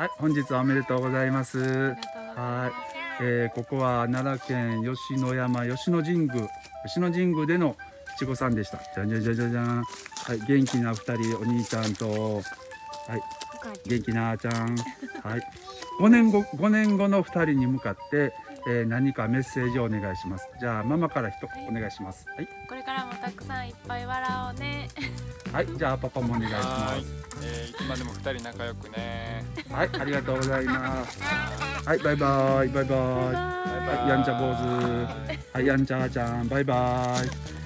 はい、本日はおめでとうございます。 ありがとうございます。 ここは奈良県吉野山吉野神宮での七五三でした。じゃんじゃんじゃんじゃんじゃん。はい、元気な2人、お兄ちゃんと、はい、元気なあーちゃん。はい、5年後の2人に向かって、何かメッセージをお願いします。じゃあママからお願いします。はい。 これからもたくさんいっぱい笑おうね。 はい、じゃあパパもお願いします。 いつまでも2人仲良くね。 はい、ありがとうございます。はい、バイバイ、バイバイ。はい、やんちゃ坊主。はい、やんちゃあーちゃん、バイバイ。